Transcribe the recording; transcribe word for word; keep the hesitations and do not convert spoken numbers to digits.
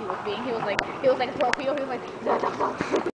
was being. He was like, he was like a torpedo. He was like,